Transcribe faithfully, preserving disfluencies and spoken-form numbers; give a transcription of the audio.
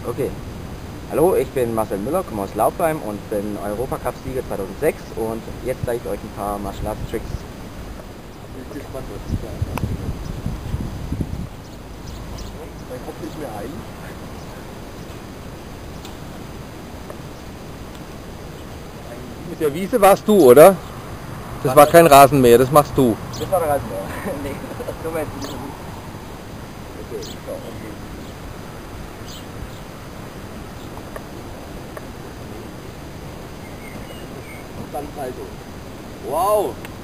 Okay. Hallo, ich bin Marcel Müller, komme aus Laubheim und bin Europacup-Sieger zweitausendsechs und jetzt zeige ich euch ein paar Martial Arts Tricks. Ich bin gespannt, was ich da mache. Mein Kopf ist mir ein. Mit der Wiese warst du, oder? Das war kein Rasenmäher, das machst du. Das war der Rasenmäher. Nee, das können wir jetzt nicht. Okay, so, okay. Und dann Salto. Wow!